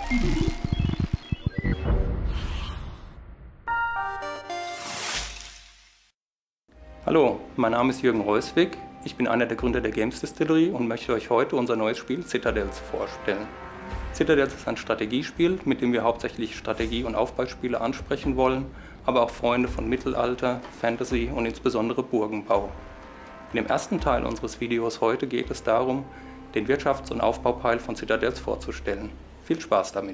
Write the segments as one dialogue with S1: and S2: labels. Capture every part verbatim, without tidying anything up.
S1: Hallo, mein Name ist Jürgen Reuswig. Ich bin einer der Gründer der Games Distillery und möchte euch heute unser neues Spiel Citadels vorstellen. Citadels ist ein Strategiespiel, mit dem wir hauptsächlich Strategie- und Aufbauspiele ansprechen wollen, aber auch Freunde von Mittelalter, Fantasy und insbesondere Burgenbau. In dem ersten Teil unseres Videos heute geht es darum, den Wirtschafts- und Aufbauteil von Citadels vorzustellen. Viel Spaß damit!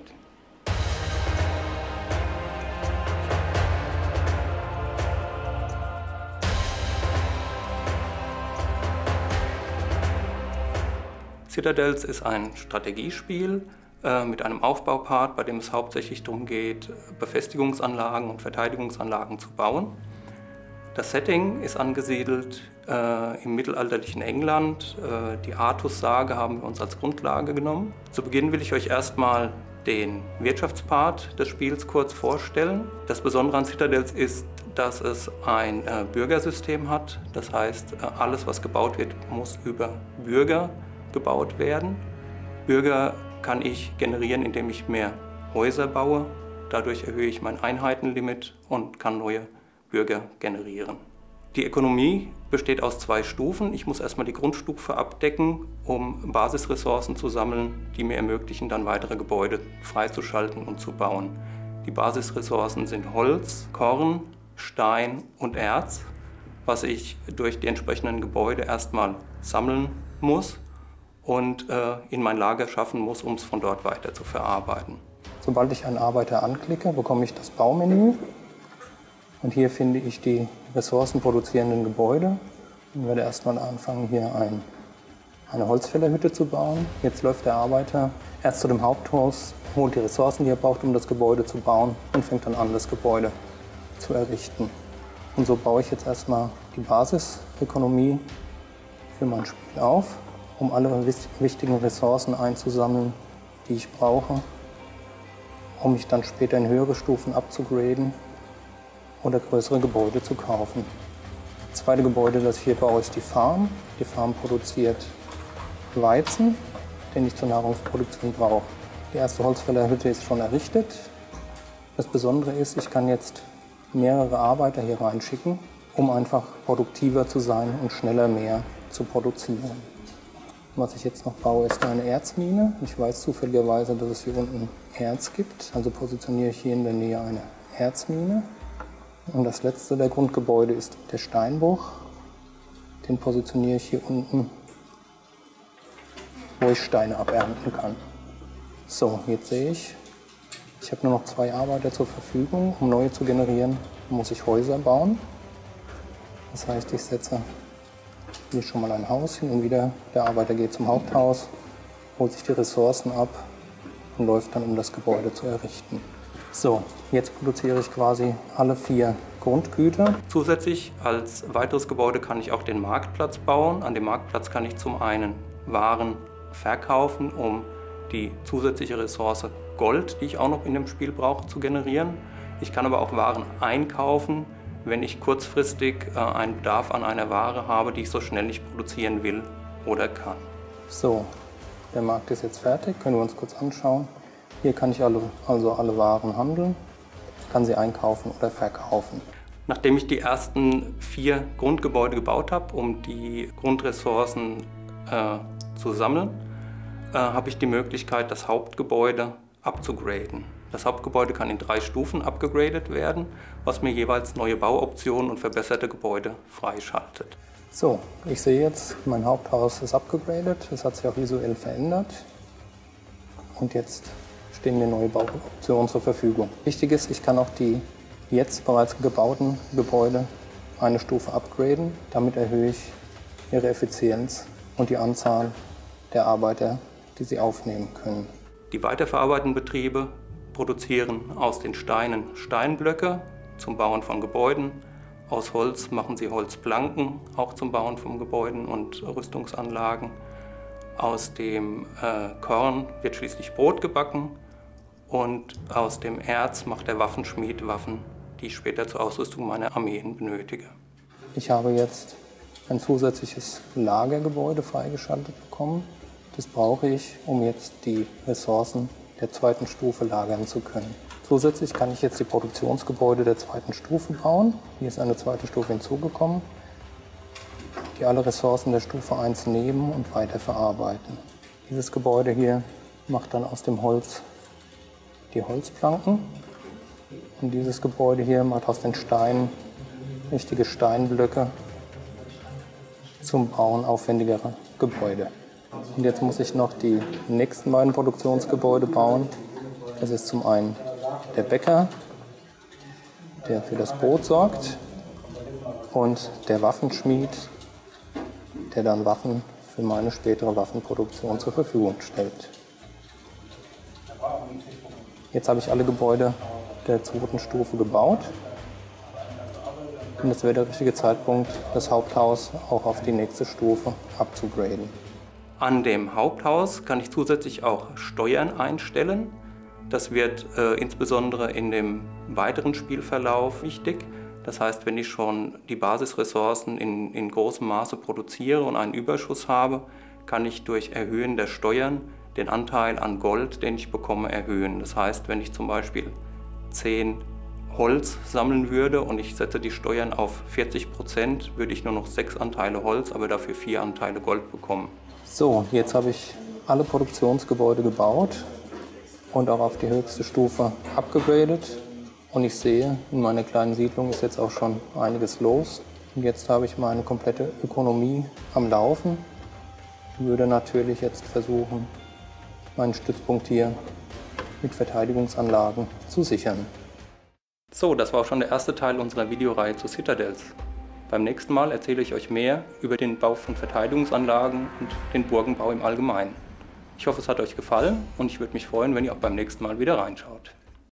S1: Citadels ist ein Strategiespiel äh, mit einem Aufbaupart, bei dem es hauptsächlich darum geht, Befestigungsanlagen und Verteidigungsanlagen zu bauen. Das Setting ist angesiedelt äh, im mittelalterlichen England. Äh, die Artus-Sage haben wir uns als Grundlage genommen. Zu Beginn will ich euch erstmal den Wirtschaftspart des Spiels kurz vorstellen. Das Besondere an Citadels ist, dass es ein äh, Bürgersystem hat. Das heißt, äh, alles, was gebaut wird, muss über Bürger gebaut werden. Bürger kann ich generieren, indem ich mehr Häuser baue. Dadurch erhöhe ich mein Einheitenlimit und kann neue Bürger generieren. Die Ökonomie besteht aus zwei Stufen. Ich muss erstmal die Grundstufe abdecken, um Basisressourcen zu sammeln, die mir ermöglichen, dann weitere Gebäude freizuschalten und zu bauen. Die Basisressourcen sind Holz, Korn, Stein und Erz, was ich durch die entsprechenden Gebäude erstmal sammeln muss und äh, in mein Lager schaffen muss, um es von dort weiter zu verarbeiten.
S2: Sobald ich einen Arbeiter anklicke, bekomme ich das Baumenü. Und hier finde ich die ressourcenproduzierenden Gebäude. Ich werde erstmal anfangen, hier ein, eine Holzfällerhütte zu bauen. Jetzt läuft der Arbeiter erst zu dem Haupthaus, holt die Ressourcen, die er braucht, um das Gebäude zu bauen und fängt dann an, das Gebäude zu errichten. Und so baue ich jetzt erstmal die Basisökonomie für mein Spiel auf, um alle wichtigen Ressourcen einzusammeln, die ich brauche, um mich dann später in höhere Stufen abzugraden oder größere Gebäude zu kaufen. Das zweite Gebäude, das ich hier baue, ist die Farm. Die Farm produziert Weizen, den ich zur Nahrungsproduktion brauche. Die erste Holzfällerhütte ist schon errichtet. Das Besondere ist, ich kann jetzt mehrere Arbeiter hier reinschicken, um einfach produktiver zu sein und schneller mehr zu produzieren. Was ich jetzt noch baue, ist eine Erzmine. Ich weiß zufälligerweise, dass es hier unten Erz gibt, also positioniere ich hier in der Nähe eine Erzmine. Und das letzte der Grundgebäude ist der Steinbruch. Den positioniere ich hier unten, wo ich Steine abernten kann. So, jetzt sehe ich, ich habe nur noch zwei Arbeiter zur Verfügung. Um neue zu generieren, muss ich Häuser bauen. Das heißt, ich setze hier schon mal ein Haus hin und wieder. Der Arbeiter geht zum Haupthaus, holt sich die Ressourcen ab und läuft dann, um das Gebäude zu errichten. So, jetzt produziere ich quasi alle vier Grundgüter.
S1: Zusätzlich als weiteres Gebäude kann ich auch den Marktplatz bauen. An dem Marktplatz kann ich zum einen Waren verkaufen, um die zusätzliche Ressource Gold, die ich auch noch in dem Spiel brauche, zu generieren. Ich kann aber auch Waren einkaufen, wenn ich kurzfristig äh, einen Bedarf an einer Ware habe, die ich so schnell nicht produzieren will oder kann.
S2: So, der Markt ist jetzt fertig, können wir uns kurz anschauen. Hier kann ich alle, also alle Waren handeln, kann sie einkaufen oder verkaufen.
S1: Nachdem ich die ersten vier Grundgebäude gebaut habe, um die Grundressourcen äh, zu sammeln, äh, habe ich die Möglichkeit, das Hauptgebäude abzugraden. Das Hauptgebäude kann in drei Stufen abgegradet werden, was mir jeweils neue Bauoptionen und verbesserte Gebäude freischaltet.
S2: So, ich sehe jetzt, mein Haupthaus ist abgegradet, es hat sich auch visuell verändert und jetzt stehen mir neue Bauoptionen zur Verfügung. Wichtig ist, ich kann auch die jetzt bereits gebauten Gebäude eine Stufe upgraden. Damit erhöhe ich ihre Effizienz und die Anzahl der Arbeiter, die sie aufnehmen können.
S1: Die weiterverarbeitenden Betriebe produzieren aus den Steinen Steinblöcke zum Bauen von Gebäuden. Aus Holz machen sie Holzplanken, auch zum Bauen von Gebäuden und Rüstungsanlagen. Aus dem äh, Korn wird schließlich Brot gebacken und aus dem Erz macht der Waffenschmied Waffen, die ich später zur Ausrüstung meiner Armeen benötige.
S2: Ich habe jetzt ein zusätzliches Lagergebäude freigeschaltet bekommen. Das brauche ich, um jetzt die Ressourcen der zweiten Stufe lagern zu können. Zusätzlich kann ich jetzt die Produktionsgebäude der zweiten Stufe bauen. Hier ist eine zweite Stufe hinzugekommen, die alle Ressourcen der Stufe eins nehmen und weiterverarbeiten. Dieses Gebäude hier macht dann aus dem Holz die Holzplanken und dieses Gebäude hier macht aus den Steinen richtige Steinblöcke zum Bauen aufwendigerer Gebäude. Und jetzt muss ich noch die nächsten beiden Produktionsgebäude bauen. Das ist zum einen der Bäcker, der für das Brot sorgt, und der Waffenschmied, der dann Waffen für meine spätere Waffenproduktion zur Verfügung stellt. Jetzt habe ich alle Gebäude der zweiten Stufe gebaut. Und es wäre der richtige Zeitpunkt, das Haupthaus auch auf die nächste Stufe abzugraden.
S1: An dem Haupthaus kann ich zusätzlich auch Steuern einstellen. Das wird äh, insbesondere in dem weiteren Spielverlauf wichtig. Das heißt, wenn ich schon die Basisressourcen in, in großem Maße produziere und einen Überschuss habe, kann ich durch Erhöhen der Steuern den Anteil an Gold, den ich bekomme, erhöhen. Das heißt, wenn ich zum Beispiel zehn Holz sammeln würde und ich setze die Steuern auf vierzig Prozent, würde ich nur noch sechs Anteile Holz, aber dafür vier Anteile Gold bekommen.
S2: So, jetzt habe ich alle Produktionsgebäude gebaut und auch auf die höchste Stufe abgegradet. Und ich sehe, in meiner kleinen Siedlung ist jetzt auch schon einiges los. Und jetzt habe ich meine komplette Ökonomie am Laufen. Ich würde natürlich jetzt versuchen, meinen Stützpunkt hier mit Verteidigungsanlagen zu sichern.
S1: So, das war auch schon der erste Teil unserer Videoreihe zu Citadels. Beim nächsten Mal erzähle ich euch mehr über den Bau von Verteidigungsanlagen und den Burgenbau im Allgemeinen. Ich hoffe, es hat euch gefallen und ich würde mich freuen, wenn ihr auch beim nächsten Mal wieder reinschaut.